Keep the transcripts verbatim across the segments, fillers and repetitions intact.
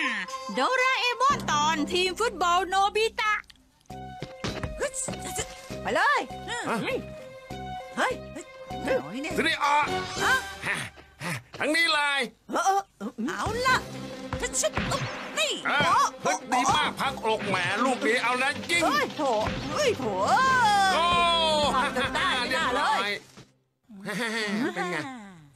โดราเอมอนตอนทีมฟุตบอลโนบิตะไปเลยเฮ้ยเฮ้ยสิริอาทั้งนี้เลยเอาละชุดนี่เฮ้ยดีมากพักอกแหมลูกนี้เอาแล้วจริงเฮ้ยโถเฮ้ยโถโอ้ได้ได้เลยเป็นไง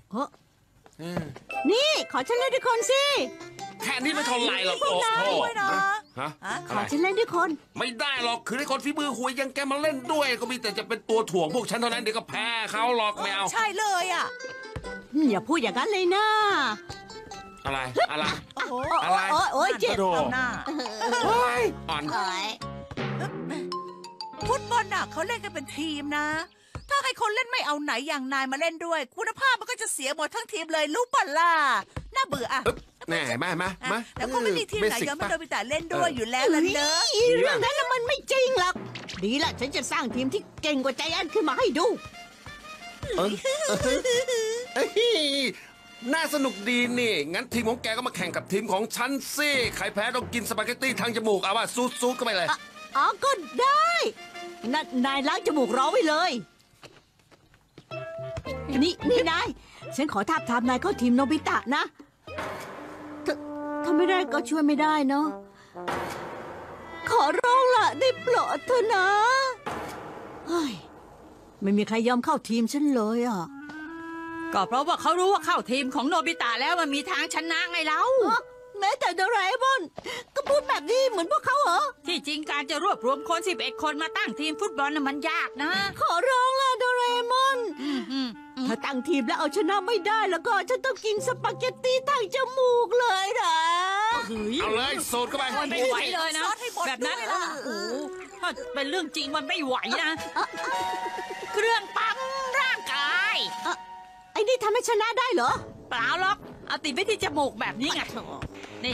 นี่ขอฉันเล่นด้วยคนสิแค่นี้ไม่เท่าไหร่หรอกโอ้โหฮะขอฉันเล่นด้วยคนไม่ได้หรอกคือให้คนฝีมือหวยยังแกมาเล่นด้วยก็มีแต่จะเป็นตัวถ่วงพวกฉันเท่านั้นเดี๋ยวก็แพ้เขาหรอกไม่เอาใช่เลยอ่ะอย่าพูดอย่างนั้นเลยนะอะไรอะไรอะไรโอ้ยเจ็บเอาหน้าอ่อนฟุตบอลน่ะเขาเล่นกันเป็นทีมนะถ้าให้คนเล่นไม่เอาไหนอย่างนายมาเล่นด้วยคุณภาพมันก็จะเสียหมดทั้งทีมเลยรู้ป่ะล่ะน่าเบื่ออ่ะแน่มามามาแล้วก็ไม่มีทีมไหนยอมให้โดบิตะเล่นด้วยอยู่แล้วล่ะเนอะเรื่องนั้นมันไม่จริงหรอกดีละฉันจะสร้างทีมที่เก่งกว่าใจแอนขึ้นมาให้ดูน่าสนุกดีนี่งั้นทีมของแกก็มาแข่งกับทีมของฉันสิใครแพ้ต้องกินสปาเกตตี้ทางจมูกเอาว่าซูดๆก็ไปเลยอ๋อก็ได้นายล้างจมูกรอไว้เลยนี่นี่นายฉันขอทาบทามนายเข้าทีมโนบิตะนะถ้าไม่ได้ก็ช่วยไม่ได้เนาะขอร้องละได้โปรดเถอะนะเฮ้ยไม่มีใครยอมเข้าทีมฉันเลยอ่ะก็เพราะว่าเขารู้ว่าเข้าทีมของโนบิตะแล้วมันมีทางชนะไงเล่าแม้แต่โดราเอมอนก็พูดแบบนี้เหมือนพวกเขาเหรอที่จริงการจะรวบรวมคนสิบเอ็ดคนมาตั้งทีมฟุตบอลน่ะมันยากนะขอร้องล่ะโดราเอมอนถ้าตั้งทีมแล้วเอาชนะไม่ได้แล้วก็ฉันต้องกินสปาเกตตี้ทางจมูกเลยนะเอาเลยโซดเข้าไปไม่ไหวเลยนะแบบนั้นโอ้โหถ้าเป็นเรื่องจริงมันไม่ไหวนะเครื่องปั๊มร่างกายไอ้นี่ทำให้ชนะได้เหรอเปล่าหรอกเอาติดไว้ที่จมูกแบบนี้ไงนี่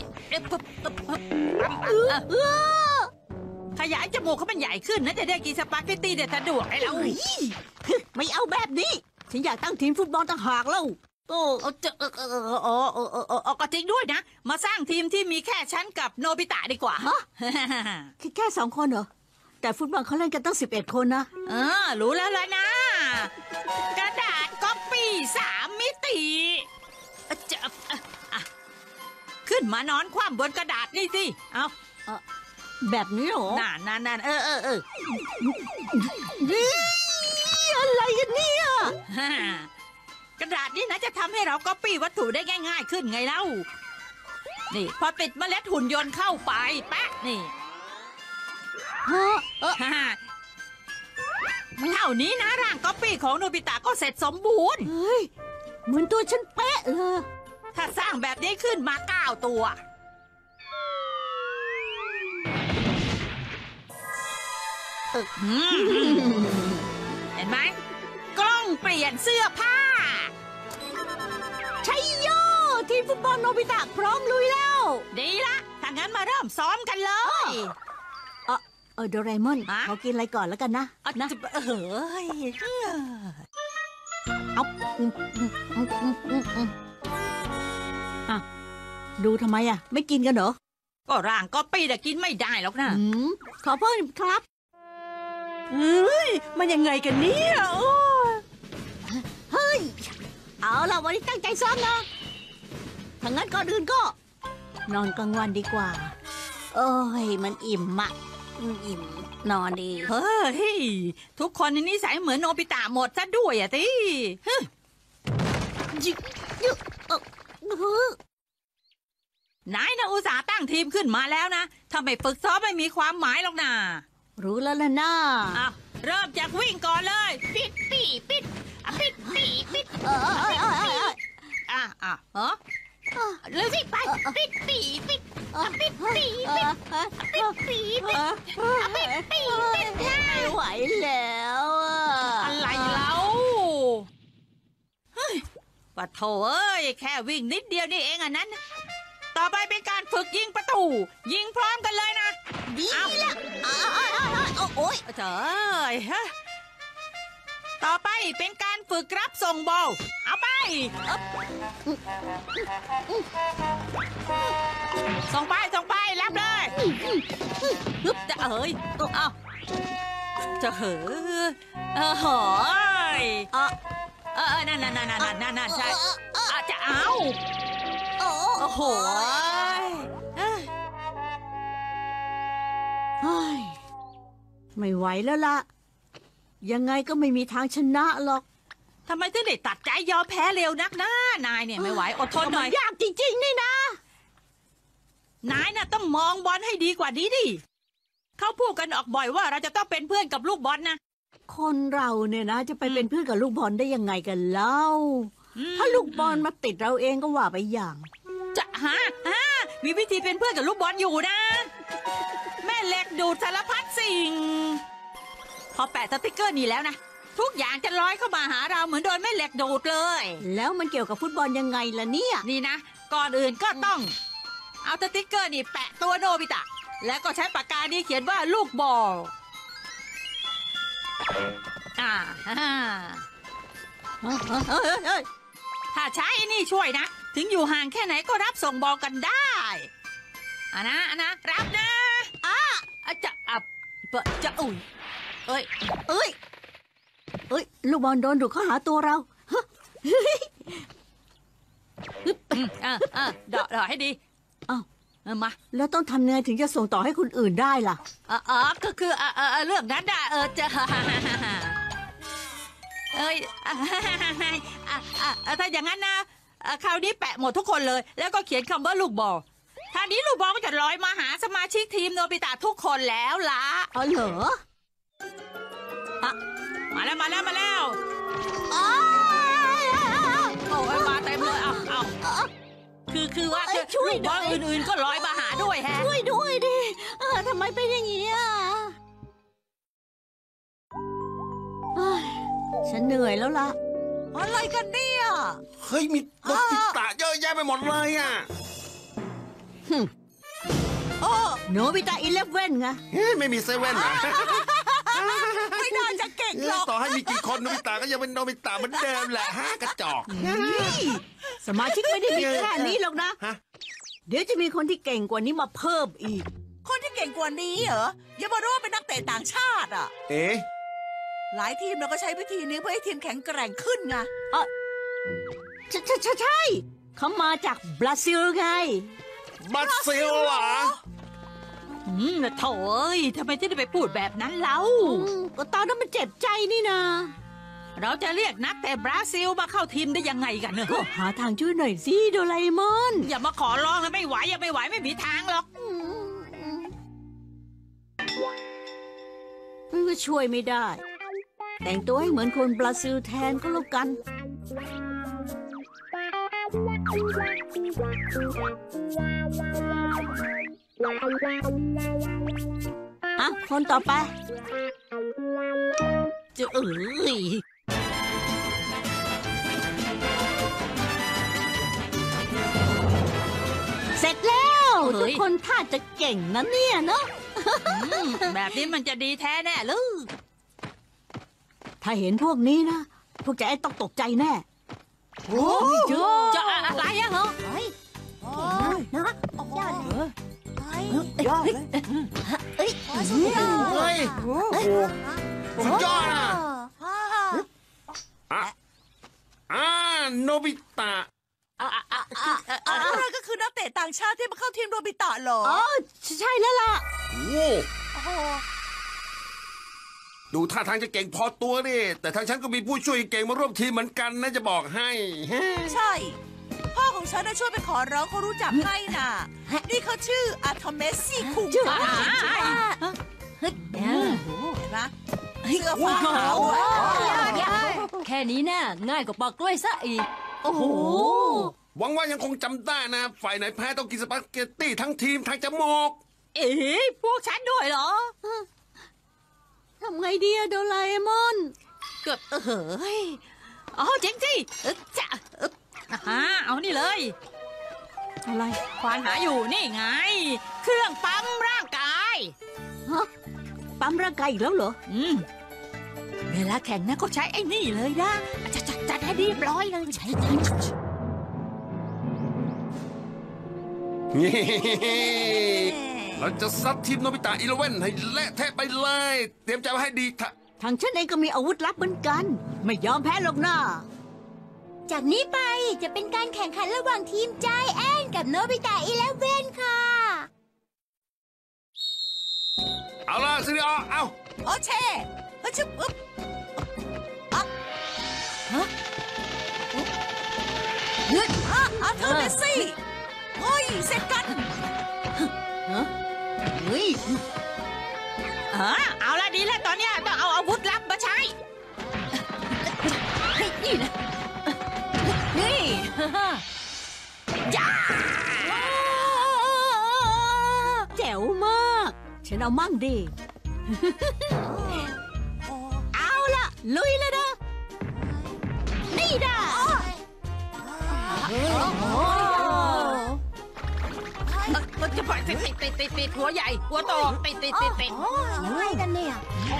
ขยายจมูกเขาเป็นใหญ่ขึ้นนะจะได้กินสปาเกตตี้เด็ดสะดวกไอ้เราไม่เอาแบบนี้ฉันอยากตั้งทีมฟุตบอลต่างหากแล้วโอ้เออเออเออเออเออเออเออก็จริงด้วยนะมาสร้างทีมที่มีแค่ฉันกับโนบิตะดีกว่าฮะแค่สองคนเหรอแต่ฟุตบอลเขาเล่นกันตั้งสิบเอ็ดคนนะเออรู้แล้วเลยนะกระดาษก๊อปปี้สามมิติจะขึ้นมานอนคว่ำบนกระดาษนี่สิเอาแบบนี้เหรอนั่นนั่นนั่นเออเออเอออะไรกันเนี่ยกระดาษนี่นะจะทำให้เราก๊อปปี้วัตถุได้ง่ายๆขึ้นไงเล่านี่พอติดเมล็ดหุ่นยนต์เข้าไปแป๊ะนี่ฮะเท่านี้นะร่างก๊อปปี้ของโนบิตะก็เสร็จสมบูรณ์เฮ้ยเหมือนตัวฉันเป๊ะเลยถ้าสร้างแบบนี้ขึ้นมาเก้าตัวเห็นไหมกล้องเปลี่ยนเสื้อผ้าชัยโยทีมฟุตบอลโนบิตะพร้อมลุยแล้วดีละถ้างั้นมาเริ่มซ้อมกันเลยเออเออโดราเอมอนขอกินอะไรก่อนแล้วกันนะนะเฮ้ยเอาอ่ะดูทำไมอ่ะไม่กินกันเหรอก็ร่างก็ปีแต่กินไม่ได้หรอกนะขอเพิ่มครับเฮ้ยมันยังไงกันเนี่ยเฮ้ยเอาล่ะวันนี้ตั้งใจซ้อมนะถ้างั้นก่อนอื่นก็นอนกลางวันดีกว่าโอ้ยมันอิ่มมะอิ่มนอนดีเฮ้ยทุกคนในนิสัยเหมือนโนบิตะหมดซะด้วยอ่ะทีนายนะอุตส่าห์ตั้งทีมขึ้นมาแล้วนะถ้าไม่ฝึกซ้อมไม่มีความหมายหรอกนะรู้แล้วล่ะนะอ้าวเริ่มจากวิ่งก่อนเลยปิดปีปิดปิดปีปิดเออเออเออเอออ่ะอ่ะเออเร็วสิไปปิดปีปิดปิดปีปิดปิดปีปิดปิดปีปิดไม่ไหวแล้วอะไรเล่าเฮ้ยปะโถเอ้ยแค่วิ่งนิดเดียวนี่เองอันนั้นต่อไปเป็นการฝึกยิงประตูยิงพร้อมกันเลยนะดีละโอ้ยเจ้ยต่อไปเป็นการฝึกรับส่งบอลเอาไปส่งไปส่งไปรับเลยฮึบจะเอ้ยเอาจะเหอเออหอยเออเออนั่นนั่นนั่นนั่นนั่นนั่นใช่อาจะเอาโอ้โหเฮ้ยไม่ไหวแล้วล่ะ ยังไงก็ไม่มีทางชนะหรอกทำไมถึงได้ตัดใจยอมแพ้เร็วนักนะนายเนี่ยไม่ไหวอดทนหน่อยยากจริงๆนี่นะนายน่ะต้องมองบอลให้ดีกว่านี้ดิเขาพูดกันออกบ่อยว่าเราจะต้องเป็นเพื่อนกับลูกบอลนะคนเราเนี่ยนะจะไปเป็นเพื่อนกับลูกบอลได้ยังไงกันเล่าอืมถ้าลูกบอลมาติดเราเองก็ว่าไปอย่างจะฮะฮะมีวิธีเป็นเพื่อนกับลูกบอลอยู่นะ แม่เหล็กดูดสารพัดสิ่ง พอแปะสติกเกอร์นี่แล้วนะทุกอย่างจะลอยเข้ามาหาเราเหมือนโดนแม่เหล็กดูดเลยแล้วมันเกี่ยวกับฟุตบอลยังไงล่ะเนี่ยนี่นะ ก่อนอื่นก็ต้อง เอาสติกเกอร์นี่แปะตัวโนบิตะ แล้วก็ใช้ปากกานี้เขียนว่าลูกบอลอ่าฮ่าเฮ้ยเฮ้ยเฮ้ยถ้าใช้อันนี่ช่วยนะ ถึงอยู่ห่างแค่ไหนก็รับส่งบอลกันได้อ่ะนะอ่ะนะรับนะอ่ะอ่ะจะอับเปะจะอุ้ยเอ้ยเอ้ยเอ้ยลูกบอลโดนดูดเข้าหาตัวเราฮะเฮ้ยอืมอ่ะอ่ะเดาะเดาะให้ดีเอ้าเออมาแล้วต้องทำยังไงถึงจะส่งต่อให้คนอื่นได้ล่ะอ๋ออ๋อก็คืออ่ะอ่ะอ่ะเรื่องนั้นได้เออจะ เอ้ยอ่ะอ่ะอ่ะอ่ะถ้าอย่างนั้นนะอ่ะคราวนี้แปะหมดทุกคนเลย แล้วก็เขียนคำว่าลูกบอลท่านี้ลูกบอลก็จะลอยมาหาสมาชิกทีมโนบิตะทุกคนแล้วล่ะอ๋อเหรออ่ะมาแล้วมาแล้วมาแล้วอ้าวโอ้ยมาเต็มเลยเอาเอาคือคือว่าเอ้ยช่วยลูกบอลหน่อยอื่นๆก็ลอยมาหาด้วยแฮะช่วยด้วยดิเออทำไมเป็นอย่างนี้อ่ะเฮ้ยฉันเหนื่อยแล้วล่ะอะไรกันเนี่ยเฮ้ยมีโนบิตะเยอะแยะไปหมดเลยอ่ะโอ้โนบิตะอีเลฟเว่นไงเฮ้ยไม่มีเซเว่นนะไม่น่าจะเก่งเอหรออกต่อให้มีกี่คนโนบิตะก็ยังเป็นโนบิตะเหมือนเดิมแหละฮะกระจอกสมาชิกไม่ได้มีแค่นี้หรอกนะฮะเดี๋ยวจะมีคนที่เก่งกว่านี้มาเพิ่มอีกคนที่เก่งกว่านี้เหรอ อย่ามารู้ว่าเป็นนักเตะต่างชาติอ่ะเอ๊ะหลายทีมเราก็ใช้วิธีนี้เพื่อให้ทีมแข็งแกร่งขึ้นไงใช่ใช่ใช่ใช่เขามาจากบราซิลไงบราซิลเหรออืมโถ่เอ้ยทำไมถึงได้ไปพูดแบบนั้นเล่าอืมก็ตอนนั้นมันเจ็บใจนี่นะเราจะเรียกนักแต่บราซิลมาเข้าทีมได้ยังไงกันเนอะก็หาทางช่วยหน่อยสิโดราเอมอนอย่ามาขอร้องนะไม่ไหวอย่าไม่ไหวไม่มีทางหรอกอืมไม่ว่าช่วยไม่ได้ แต่งตัวให้เหมือนคนบราซิลแทนก็แล้วกัน อ่ะ คนต่อไปจะเอ้ยเสร็จแล้ว ทุกคนท่าจะเก่งนะเนี่ยเนาะอืมแบบนี้มันจะดีแท้แน่เลยถ้าเห็นพวกนี้นะ พวกแกต้องตกใจแน่โอ้โจ้จะอะไรอะเหรอเฮ้ยโอ้ยนะโอ้โหเฮ้ยเฮ้ยยอดเลยเอ้ยโอ้ยสุดยอดเฮ้ยโอ้โหสุดยอดอ่ะอ่าอ่ะอ่าโนบิตะอะอะอะอะอะอะอะอะไรก็คือนักเตะต่างชาติที่มาเข้าทีมโรบิตะเหรออ๋อใช่แล้วล่ะโอ้โอ้โหดูท่าทางจะเก่งพอตัวดิแต่ทางฉันก็มีผู้ช่วยเก่งมาร่วมทีมเหมือนกันนะจะบอกให้ใช่ พ่อของฉันน่ะช่วยไปขอร้องเขารู้จักให้น่ะ นี่เขาชื่ออาโทเมซี่คุงชื่ออ่ะเฮ้ยเห็นไหมเสื้อฟ้าขาวอ่ะแค่นี้น่ะง่ายกว่าปอกกล้วยซะอีกโอ้โหหวังว่ายังคงจำได้นะ ฝ่ายไหนแพ้ต้องกินสปาเกตตี้ทั้งทีมทั้งจมูกเอ๊ะพวกฉันด้วยเหรอทำไงดีอะโดราเอมอนเกือบเออเฮ้ยอ๋อจริงสิเออจะเอออ่าเอานี่เลยอะไรควานหาอยู่นี่ไง เครื่องปั๊มร่างกายฮะ ปั๊มร่างกายอีกแล้วเหรออืมเวลาแข่งนะก็ใช้ไอ้นี่เลยนะจัดจัดจัดให้เรียบร้อยเลยใช้ใช้ฮเราจะซัดทีมโนบิตะอีเลเว่นให้เละเทะไปเลย เตรียมใจไว้ให้ดีทะทางฉันเองก็มีอาวุธลับเหมือนกัน ไม่ยอมแพ้หรอกนะจากนี้ไปจะเป็นการแข่งขันระหว่างทีมใจแอนกับโนบิตะอีเลฟเว่นค่ะเอาล่ะซิริออเอาโอเช่เฮ้ยชึบอึ๊บอ่ะฮะเฮ้ยอ่ะอาเธอร์เมสซี่เฮ้ยเสร็จกันเฮ้ยเออเอาละดีแล้วตอนเนี้ยต้องเอาอาวุธลับมาใช้นี่นะนี่ย่าแจ๋วมาก ฉันเอามั่งดี เอาล่ะ ลุยเลยนะ นี่นะมันจะปล่อยติดติดติดติดติดหัวใหญ่ หัวโตติดติดติดติดยังไงกันเนี่ย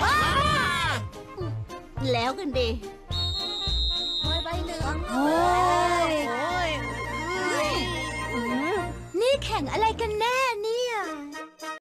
แล้วกันดีใบเหลืองโอ้ยโอ้ยนี่แข่งอะไรกันแน่